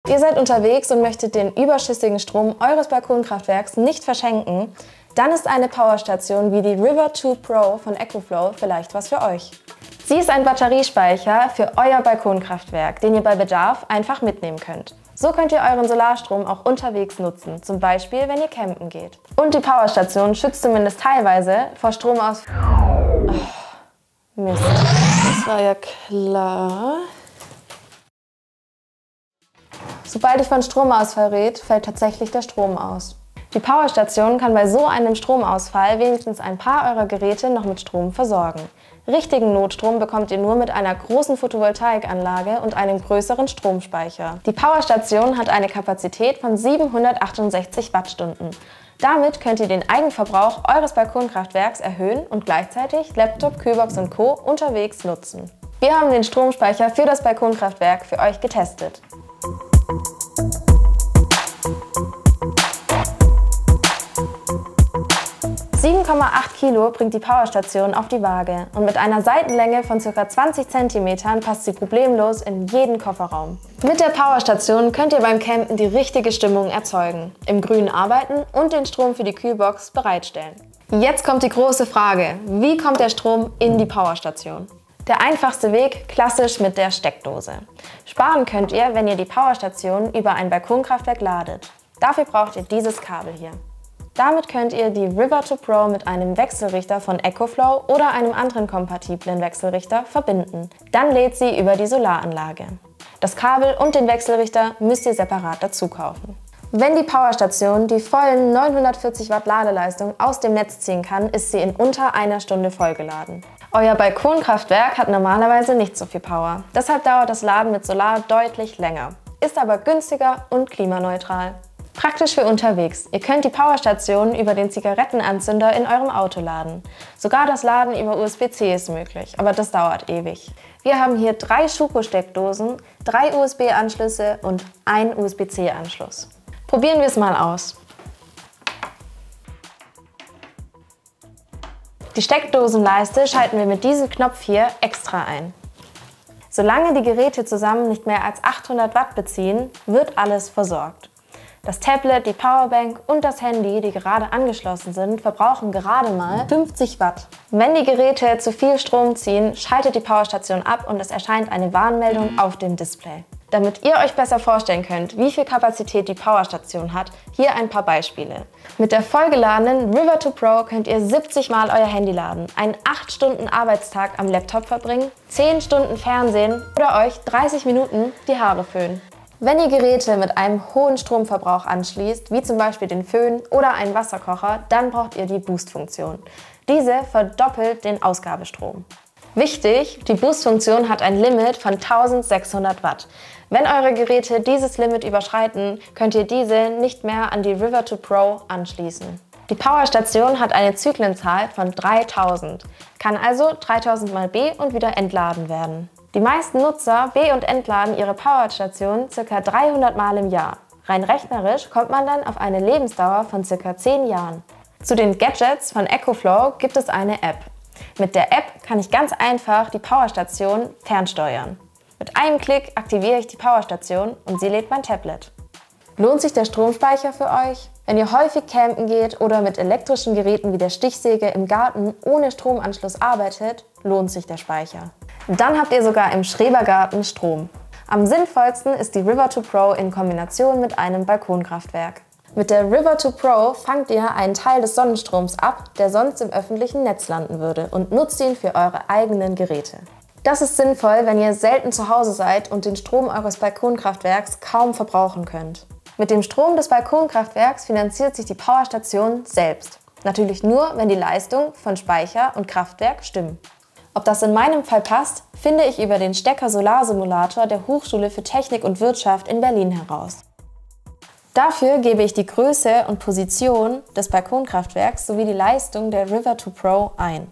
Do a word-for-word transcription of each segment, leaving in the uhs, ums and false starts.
Ihr seid unterwegs und möchtet den überschüssigen Strom eures Balkonkraftwerks nicht verschenken? Dann ist eine Powerstation wie die River two Pro von EcoFlow vielleicht was für euch. Sie ist ein Batteriespeicher für euer Balkonkraftwerk, den ihr bei Bedarf einfach mitnehmen könnt. So könnt ihr euren Solarstrom auch unterwegs nutzen, zum Beispiel wenn ihr campen geht. Und die Powerstation schützt zumindest teilweise vor Stromausfall. Oh, Mist, das war ja klar. Sobald ich von Stromausfall rede, fällt tatsächlich der Strom aus. Die Powerstation kann bei so einem Stromausfall wenigstens ein paar eurer Geräte noch mit Strom versorgen. Richtigen Notstrom bekommt ihr nur mit einer großen Photovoltaikanlage und einem größeren Stromspeicher. Die Powerstation hat eine Kapazität von siebenhundertachtundsechzig Wattstunden. Damit könnt ihr den Eigenverbrauch eures Balkonkraftwerks erhöhen und gleichzeitig Laptop, Kühlbox und Co. unterwegs nutzen. Wir haben den Stromspeicher für das Balkonkraftwerk für euch getestet. sieben Komma acht Kilo bringt die Powerstation auf die Waage und mit einer Seitenlänge von ca. zwanzig Zentimetern passt sie problemlos in jeden Kofferraum. Mit der Powerstation könnt ihr beim Campen die richtige Stimmung erzeugen, im Grünen arbeiten und den Strom für die Kühlbox bereitstellen. Jetzt kommt die große Frage: Wie kommt der Strom in die Powerstation? Der einfachste Weg, klassisch mit der Steckdose. Sparen könnt ihr, wenn ihr die Powerstation über ein Balkonkraftwerk ladet. Dafür braucht ihr dieses Kabel hier. Damit könnt ihr die River two Pro mit einem Wechselrichter von EcoFlow oder einem anderen kompatiblen Wechselrichter verbinden. Dann lädt sie über die Solaranlage. Das Kabel und den Wechselrichter müsst ihr separat dazu kaufen. Wenn die Powerstation die vollen neunhundertvierzig Watt Ladeleistung aus dem Netz ziehen kann, ist sie in unter einer Stunde vollgeladen. Euer Balkonkraftwerk hat normalerweise nicht so viel Power. Deshalb dauert das Laden mit Solar deutlich länger, ist aber günstiger und klimaneutral. Praktisch für unterwegs. Ihr könnt die Powerstation über den Zigarettenanzünder in eurem Auto laden. Sogar das Laden über U S B C ist möglich, aber das dauert ewig. Wir haben hier drei Schuko-Steckdosen, drei U S B-Anschlüsse und ein U S B C-Anschluss. Probieren wir es mal aus. Die Steckdosenleiste schalten wir mit diesem Knopf hier extra ein. Solange die Geräte zusammen nicht mehr als achthundert Watt beziehen, wird alles versorgt. Das Tablet, die Powerbank und das Handy, die gerade angeschlossen sind, verbrauchen gerade mal fünfzig Watt. Wenn die Geräte zu viel Strom ziehen, schaltet die Powerstation ab und es erscheint eine Warnmeldung auf dem Display. Damit ihr euch besser vorstellen könnt, wie viel Kapazität die Powerstation hat, hier ein paar Beispiele. Mit der vollgeladenen River two Pro könnt ihr siebzig Mal euer Handy laden, einen acht Stunden Arbeitstag am Laptop verbringen, zehn Stunden Fernsehen oder euch dreißig Minuten die Haare föhnen. Wenn ihr Geräte mit einem hohen Stromverbrauch anschließt, wie zum Beispiel den Föhn oder einen Wasserkocher, dann braucht ihr die Boost-Funktion. Diese verdoppelt den Ausgabestrom. Wichtig, die Boost-Funktion hat ein Limit von eintausendsechshundert Watt. Wenn eure Geräte dieses Limit überschreiten, könnt ihr diese nicht mehr an die River two Pro anschließen. Die Powerstation hat eine Zyklenzahl von dreitausend, kann also dreitausend Mal B und wieder entladen werden. Die meisten Nutzer be- und entladen ihre Powerstation ca. dreihundert Mal im Jahr. Rein rechnerisch kommt man dann auf eine Lebensdauer von ca. zehn Jahren. Zu den Gadgets von EcoFlow gibt es eine App. Mit der App kann ich ganz einfach die Powerstation fernsteuern. Mit einem Klick aktiviere ich die Powerstation und sie lädt mein Tablet. Lohnt sich der Stromspeicher für euch? Wenn ihr häufig campen geht oder mit elektrischen Geräten wie der Stichsäge im Garten ohne Stromanschluss arbeitet, lohnt sich der Speicher. Dann habt ihr sogar im Schrebergarten Strom. Am sinnvollsten ist die River two Pro in Kombination mit einem Balkonkraftwerk. Mit der River two Pro fangt ihr einen Teil des Sonnenstroms ab, der sonst im öffentlichen Netz landen würde, und nutzt ihn für eure eigenen Geräte. Das ist sinnvoll, wenn ihr selten zu Hause seid und den Strom eures Balkonkraftwerks kaum verbrauchen könnt. Mit dem Strom des Balkonkraftwerks finanziert sich die Powerstation selbst. Natürlich nur, wenn die Leistung von Speicher und Kraftwerk stimmen. Ob das in meinem Fall passt, finde ich über den Stecker-Solar-Simulator der Hochschule für Technik und Wirtschaft in Berlin heraus. Dafür gebe ich die Größe und Position des Balkonkraftwerks sowie die Leistung der River two Pro ein.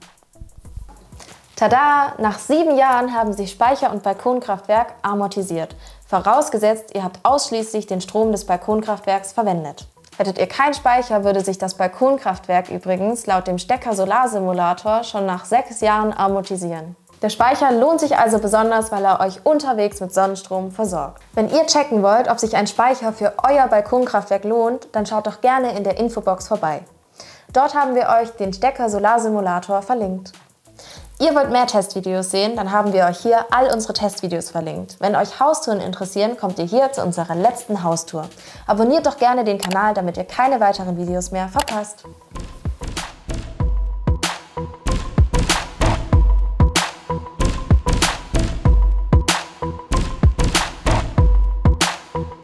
Tada! Nach sieben Jahren haben sich Speicher und Balkonkraftwerk amortisiert. Vorausgesetzt, ihr habt ausschließlich den Strom des Balkonkraftwerks verwendet. Hättet ihr keinen Speicher, würde sich das Balkonkraftwerk übrigens laut dem Stecker-Solar-Simulator schon nach sechs Jahren amortisieren. Der Speicher lohnt sich also besonders, weil er euch unterwegs mit Sonnenstrom versorgt. Wenn ihr checken wollt, ob sich ein Speicher für euer Balkonkraftwerk lohnt, dann schaut doch gerne in der Infobox vorbei. Dort haben wir euch den Stecker Solarsimulator verlinkt. Ihr wollt mehr Testvideos sehen, dann haben wir euch hier all unsere Testvideos verlinkt. Wenn euch Haustouren interessieren, kommt ihr hier zu unserer letzten Haustour. Abonniert doch gerne den Kanal, damit ihr keine weiteren Videos mehr verpasst.